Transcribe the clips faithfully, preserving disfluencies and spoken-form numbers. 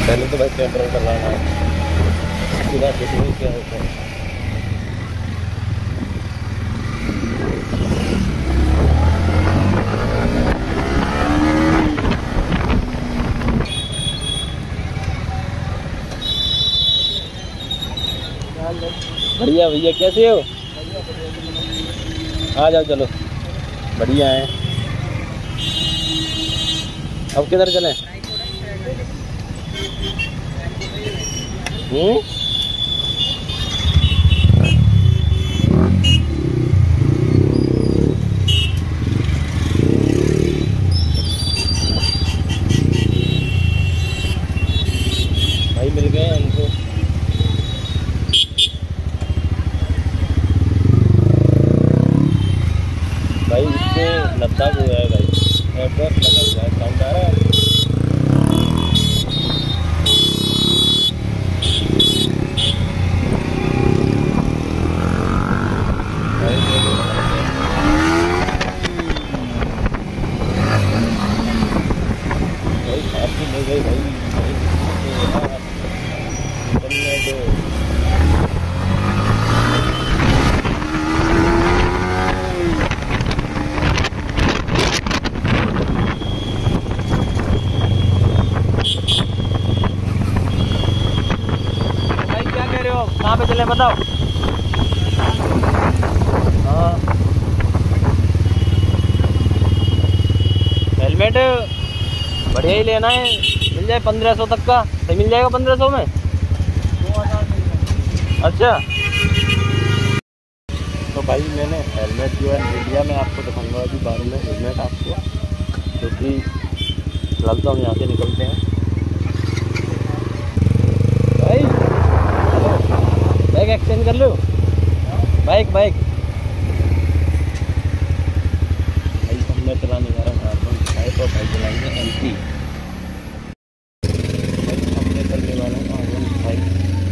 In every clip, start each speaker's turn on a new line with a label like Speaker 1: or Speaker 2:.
Speaker 1: पहले तो भाई पेट्रोल करवाना है, उसके बाद देखिए क्या होता है। बढ़िया भैया, कैसे हो? आ जाओ, चलो बढ़िया है। अब किधर चलें? हम्म भाई मिल गए हमको। भाई इससे लद्दाख हुआ है भाई, एयरपोर्ट लगा हुआ है, साउंड आ रहा है। भाई भाई भाई क्या कह रहे हो? कहाँ पे चले बताओ? हाँ, हेलमेट बढ़िया ही लेना है, मिल जाए पंद्रह सौ तक का, सही मिल जाएगा पंद्रह सौ में। अच्छा, तो भाई मैंने हेलमेट जो है ले लिया, मैं आपको दिखाऊंगा अभी बारे में हेलमेट आपको, क्योंकि फिलहाल तो हम यहाँ से निकलते हैं। भाई हेलो, बाइक एक्सचेंज कर लो, बाइक बाइक भाई सब मैं चला नहीं रहा हूँ, तो भाई चलाएंगे एम टी, मैं करने वाला हूँ आर वन फाइव।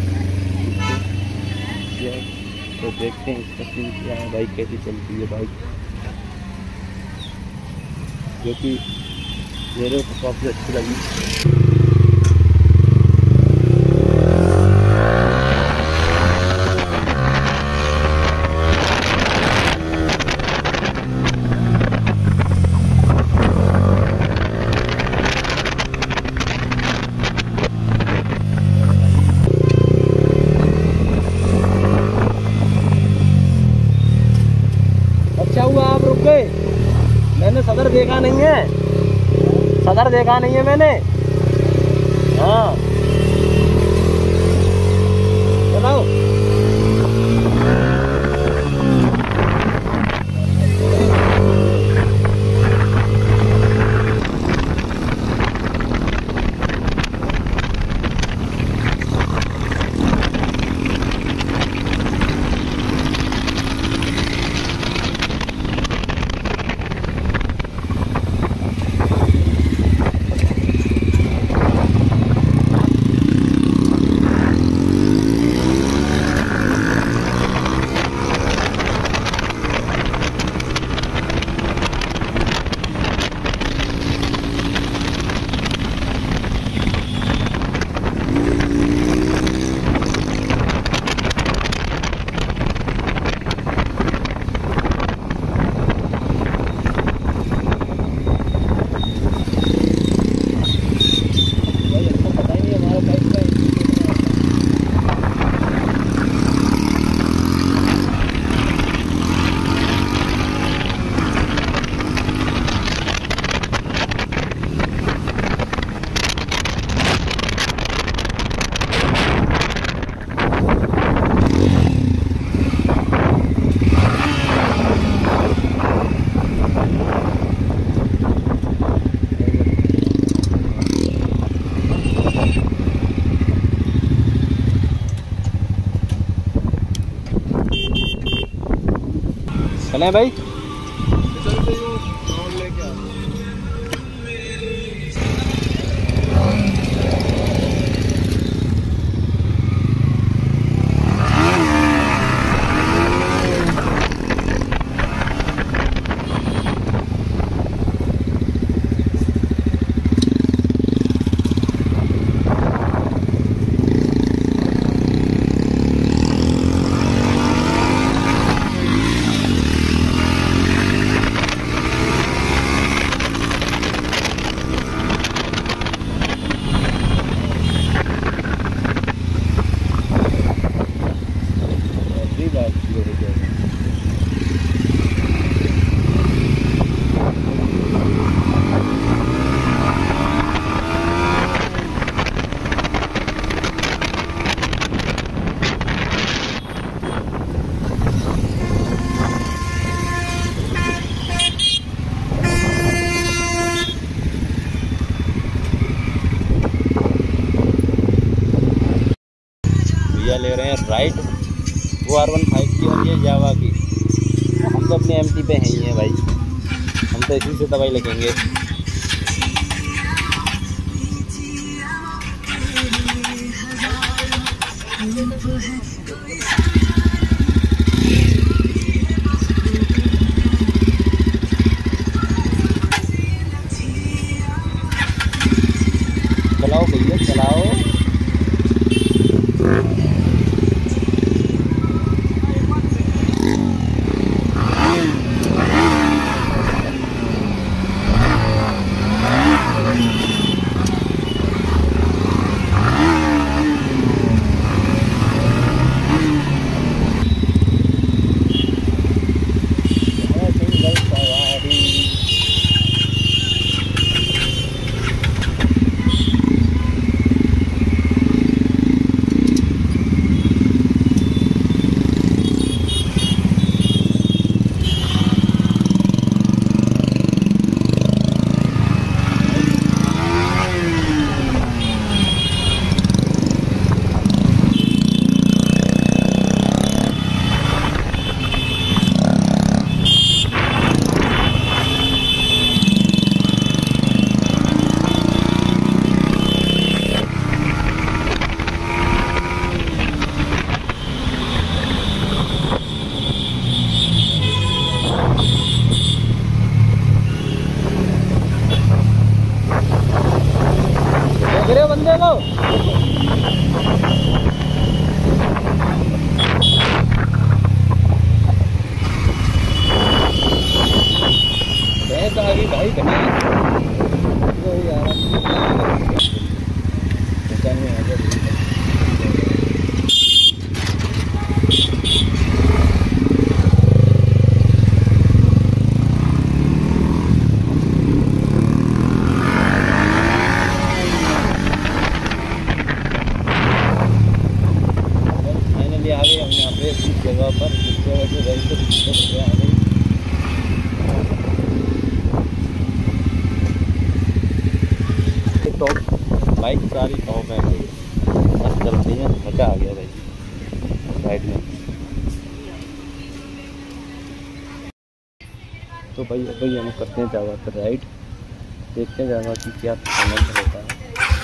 Speaker 1: तो देखते हैं इसका सीन क्या है, बाइक कैसी चलती है बाइक, जो कि मेरे को काफ़ी अच्छी लगी। अच्छा हुआ आप रुक गए, मैंने सदर देखा नहीं है, सदर देखा नहीं है मैंने। हाँ बताओ। चलें भाई।
Speaker 2: भैया ले रहे हैं राइड, वो आर वन फाइव की और ये जावा की। हम तो अपने एम टी पे हैं ही हैं भाई, हम तो इसी से दवाई लगेंगे। चलाओ भैया चलाओ। बंदे को आ गई भाई बना जगह पर जिस जगह से रही तो दिक्कत आ गई। टॉप बाइक सारी टॉप है भाई, बस चलती है, मज़ा आ गया भाई राइड में। तो भाई अब भाई हम करते हैं जावा पर राइड, देखते हैं जावा की क्या परफॉर्मेंस होता है।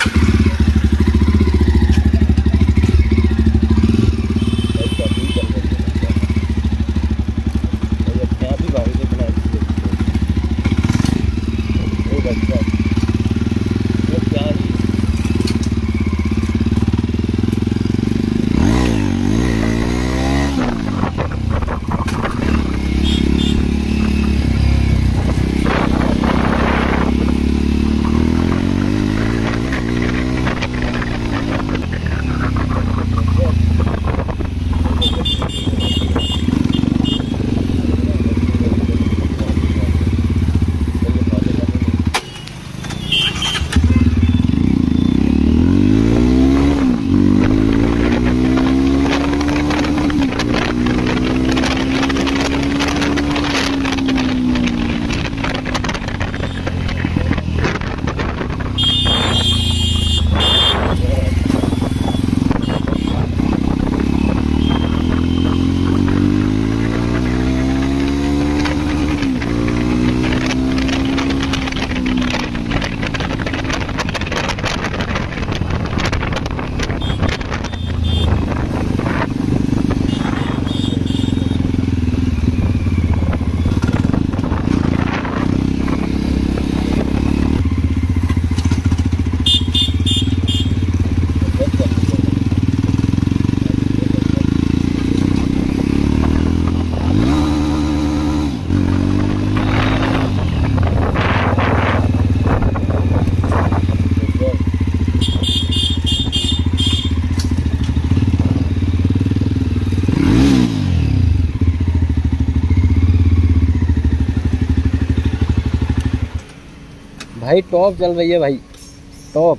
Speaker 2: भाई टॉप चल रही है भाई, टॉप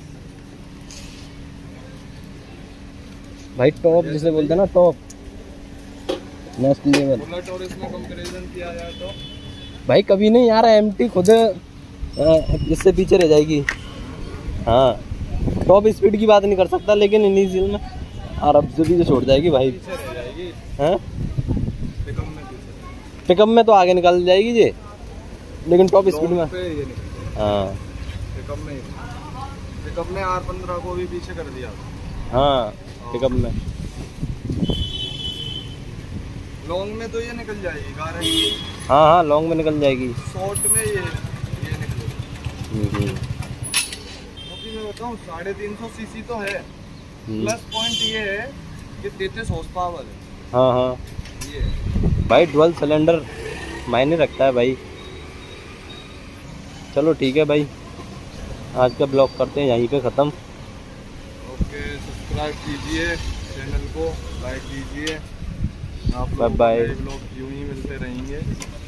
Speaker 2: भाई टॉप जिसे बोलते हैं ना, टॉप नेक्स्ट लेवल। बुलेट और इसमें कंपैरिजन किया जाए तो भाई कभी नहीं यार, एमटी खुद इससे पीछे रह जाएगी। हाँ टॉप स्पीड की बात नहीं कर सकता, लेकिन इनिशियल में और अब से भी तो छोड़ जाएगी भाई।
Speaker 1: पीछे रह जाएगी
Speaker 2: हैं
Speaker 1: पिकअप में, पीछे
Speaker 2: पिकअप में तो आगे निकल जाएगी ये, लेकिन टॉप स्पीड में।
Speaker 1: लॉन्ग पे ये निकल
Speaker 2: हाँ
Speaker 1: पिकअप में, पिकअप में आर पंद्रह को भी पीछे कर दिया।
Speaker 2: हाँ पिकअप में।
Speaker 1: लॉन्ग में तो ये निकल जाएगी गारंटी।
Speaker 2: हाँ हाँ लॉन्ग में निकल जाएगी।
Speaker 1: शॉर्ट में ये ये निकलेगी।
Speaker 2: हम्म, हम्म,
Speaker 1: क्योंकि मैं बताऊँ साढ़े तीन सौ सीसी तो है,
Speaker 2: हम्म।
Speaker 1: प्लस पॉइंट ये है कि तैंतीस हॉर्स पावर है
Speaker 2: हाँ हाँ
Speaker 1: ये।
Speaker 2: भाई डुअल सिलेंडर मायने रखता है भाई। चलो ठीक है भाई, आज का ब्लॉग करते हैं यहीं पे ख़त्म।
Speaker 1: ओके, सब्सक्राइब कीजिए चैनल को, लाइक कीजिए। आप
Speaker 2: बाय बाय।
Speaker 1: लोग यूं ही मिलते रहेंगे।